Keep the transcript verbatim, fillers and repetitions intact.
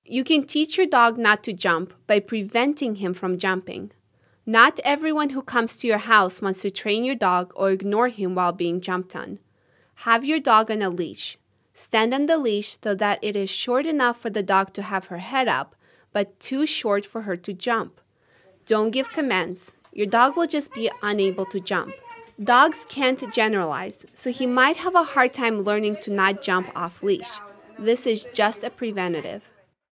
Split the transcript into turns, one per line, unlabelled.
You can teach your dog not to jump by preventing him from jumping. Not everyone who comes to your house wants to train your dog or ignore him while being jumped on. Have your dog on a leash. Stand on the leash so that it is short enough for the dog to have her head up, but too short for her to jump. Don't give commands. Your dog will just be unable to jump. Dogs can't generalize, so he might have a hard time learning to not jump off leash. This is just a preventative.